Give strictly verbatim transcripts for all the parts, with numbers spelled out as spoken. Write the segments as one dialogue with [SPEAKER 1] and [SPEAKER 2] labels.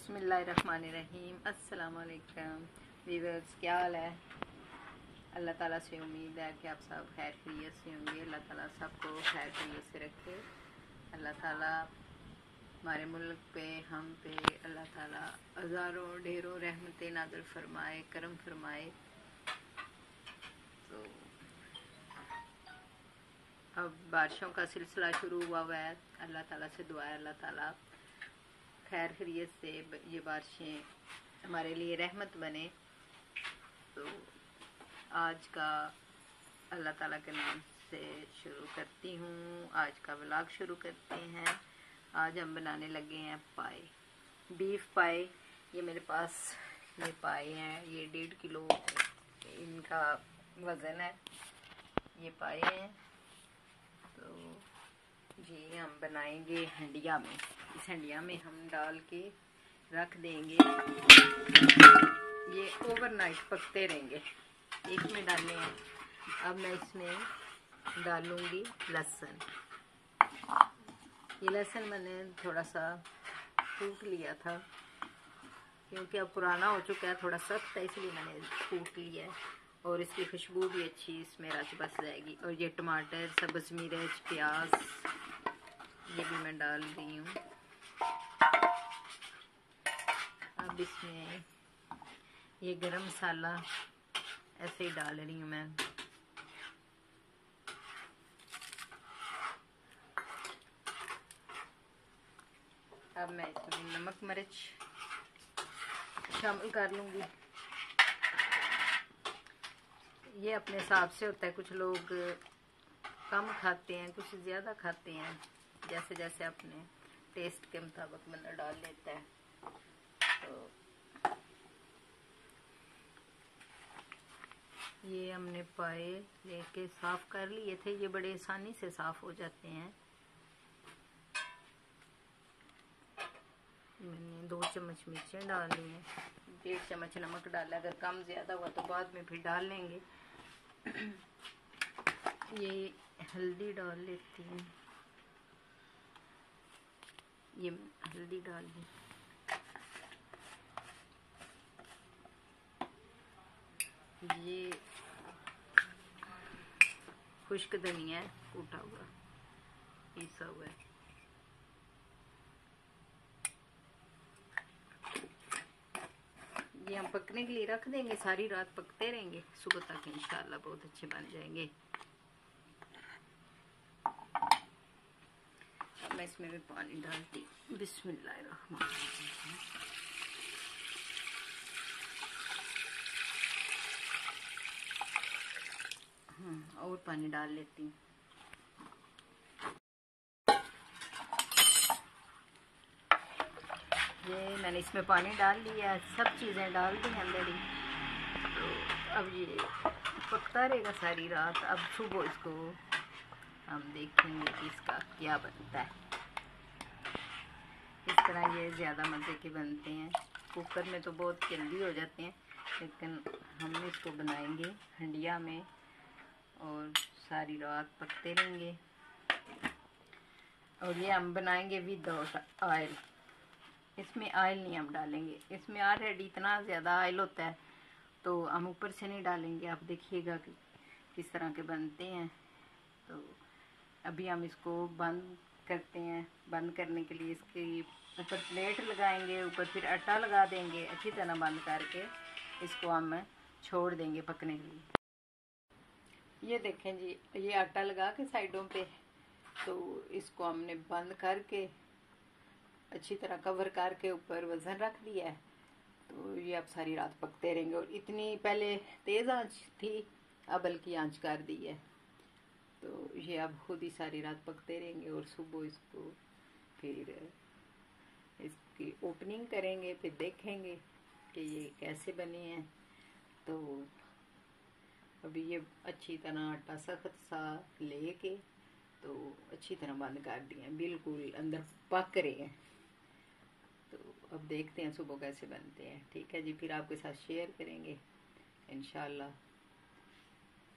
[SPEAKER 1] बिस्मिल्लाहिर्रहमानिर्रहीम। अस्सलाम वालेकुम व्यूअर्स, क्या हाल है। अल्लाह ताला से उम्मीद है कि आप सब खैर खैरियत से होंगे। अल्लाह ताला सबको खैर खैरियत से रखे। अल्लाह ताला हमारे मुल्क पे, हम पे अल्लाह ताला हज़ारों ढेरों रहमतें नाज़िल फरमाए, करम फरमाए। तो अब बारिशों का सिलसिला शुरू हुआ हुआ है। अल्लाह ताला से दुआ है अल्लाह ताला खैर खैरियत से ये बारिशें हमारे लिए रहमत बने। तो आज का अल्लाह ताला के नाम से शुरू करती हूँ। आज का व्लॉग शुरू करते हैं। आज हम बनाने लगे हैं पाए, बीफ पाए। ये मेरे पास ये पाए हैं, ये डेढ़ किलो इनका वज़न है। ये पाए हैं तो जी हम बनाएंगे हंडिया में। इस हंडिया में हम डाल के रख देंगे। ये ओवरनाइट पकते रहेंगे। इसमें डालने हैं। अब मैं इसमें डालूंगी लहसुन। ये लहसुन मैंने थोड़ा सा कूट लिया था क्योंकि अब पुराना हो चुका है, थोड़ा सख्त है, इसलिए मैंने कूट लिया है। और इसकी खुशबू भी अच्छी इसमें रच बस जाएगी। और ये टमाटर, सब्ज़ मिर्च, प्याज ये भी मैं डाल रही हूँ। अब इसमें ये गरम मसाला ऐसे ही डाल रही हूँ मैं। अब मैं इसमें नमक मिर्च शामिल कर लूँगी। ये अपने हिसाब से होता है, कुछ लोग कम खाते हैं, कुछ ज़्यादा खाते हैं। जैसे जैसे अपने टेस्ट के मुताबिक बंदा डाल लेता है। तो ये हमने पाए लेके साफ कर लिए थे। ये बड़े आसानी से साफ हो जाते हैं। मैंने दो चम्मच मिर्चें डाल ली हैं, डेढ़ चम्मच नमक डाला। अगर कम ज़्यादा हुआ तो बाद में फिर डाल लेंगे। ये हल्दी डाल लेती हूँ। ये हल्दी डाल दी। ये खुश्क धनिया है, कूटा हुआ, पीसा हुआ है। ये हम पकने के लिए रख देंगे। सारी रात पकते रहेंगे, सुबह तक इंशाल्लाह बहुत अच्छे बन जाएंगे। मैं इसमें भी पानी डालती। बिस्मिल्लाहिर्रहमानिर्रहीम। हाँ, और पानी डाल लेती हूँ। ये मैंने इसमें पानी डाल लिया, सब चीज़ें डाल दी अंदर ही। तो अब ये पकता रहेगा सारी रात। अब सुबह इसको हम देखेंगे कि इसका क्या बनता है। इस तरह ये ज़्यादा मज़े के बनते हैं। कुकर में तो बहुत जल्दी हो जाते हैं, लेकिन हम इसको बनाएंगे हंडिया में और सारी रात पकते रहेंगे। और ये हम बनाएंगे विदाउट ऑयल। इसमें ऑयल नहीं हम डालेंगे। इसमें ऑलरेडी इतना ज़्यादा ऑयल होता है, तो हम ऊपर से नहीं डालेंगे। आप देखिएगा कि किस तरह के बनते हैं। तो अभी हम इसको बंद करते हैं। बंद करने के लिए इसके ऊपर प्लेट लगाएंगे, ऊपर फिर आटा लगा देंगे। अच्छी तरह बंद करके इसको हम छोड़ देंगे पकने के लिए। ये देखें जी, ये आटा लगा के साइडों पे, तो इसको हमने बंद करके अच्छी तरह कवर करके ऊपर वज़न रख दिया है। तो ये अब सारी रात पकते रहेंगे। और इतनी पहले तेज़ आंच थी, अब हल्की आंच कर दी है। तो ये अब खुद ही सारी रात पकते रहेंगे। और सुबह इसको फिर इसकी ओपनिंग करेंगे, फिर देखेंगे कि ये कैसे बने हैं। तो अभी ये अच्छी तरह आटा सख्त सा लेके तो अच्छी तरह बंद कर दिए हैं, बिल्कुल अंदर पक रहे हैं। तो अब देखते हैं सुबह कैसे बनते हैं। ठीक है जी, फिर आपके साथ शेयर करेंगे इंशाल्लाह।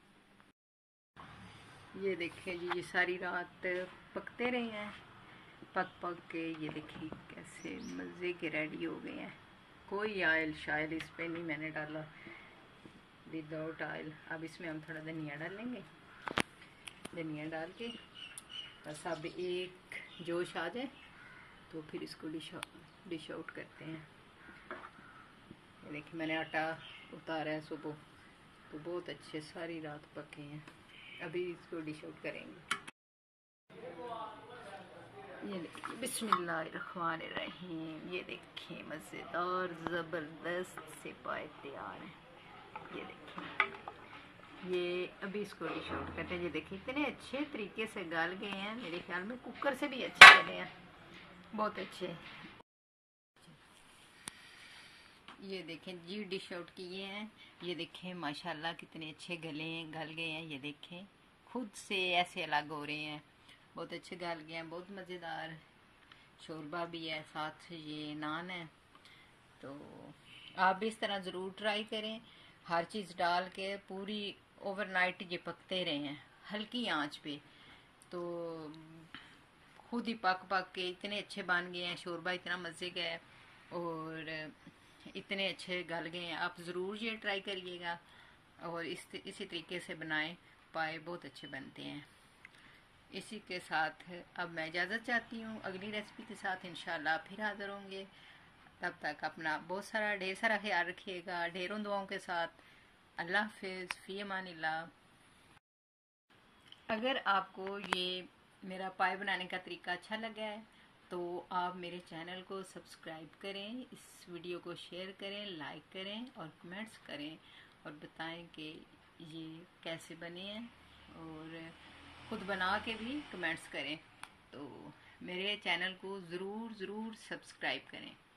[SPEAKER 1] ये देखें जी, ये सारी रात पकते रहे हैं। पक पक के ये देखिए कैसे मज़े के रेडी हो गए हैं। कोई ऑयल शायल इस पे नहीं मैंने डाला, विदाउट ऑयल। अब इसमें हम थोड़ा धनिया डालेंगे, धनिया डाल के बस अब एक जोश आ जाए तो फिर इसको डिश डिश आउट करते हैं। ये देखिए मैंने आटा उतारा है सुबह, तो बहुत अच्छे सारी रात पके हैं। अभी इसको डिश आउट करेंगे। ये देखिए बिस्मिल्लाहिर्रहमानिर्रहीम, ये देखिए मज़ेदार ज़बरदस्त से पाए तैयार हैं। ये देखिए, ये अभी इसको डिश आउट करते हैं। ये देखिए इतने अच्छे तरीके से गल गए हैं, मेरे ख्याल में कुकर से भी अच्छे बने हैं, बहुत अच्छे। ये देखें जी डिश आउट किए हैं। ये देखें माशाल्लाह कितने अच्छे गले हैं, गल गए हैं। ये देखें खुद से ऐसे अलग हो रहे हैं, बहुत अच्छे गल गए हैं, बहुत मज़ेदार। शोरबा भी है, साथ ये नान है। तो आप भी इस तरह ज़रूर ट्राई करें। हर चीज़ डाल के पूरी ओवरनाइट ये पकते रहे हैं हल्की आंच पे, तो खुद ही पक पक के इतने अच्छे बन गए हैं। शोरबा इतना मज़े का है और इतने अच्छे गल गए हैं। आप ज़रूर ये ट्राई करिएगा और इस इसी तरीके से बनाएं, पाए बहुत अच्छे बनते हैं। इसी के साथ अब मैं इजाज़त चाहती हूँ, अगली रेसिपी के साथ इंशाल्लाह फिर हाज़िर होंगे। तब तक अपना बहुत सारा ढेर सारा ख्याल रखिएगा, ढेरों दुआओं के साथ। अल्लाह हाफ़िज़, फ़ी अमानिल्लाह। अगर आपको ये मेरा पाए बनाने का तरीका अच्छा लगा है तो आप मेरे चैनल को सब्सक्राइब करें, इस वीडियो को शेयर करें, लाइक करें और कमेंट्स करें और बताएं कि ये कैसे बने हैं, और खुद बना के भी कमेंट्स करें। तो मेरे चैनल को ज़रूर ज़रूर सब्सक्राइब करें।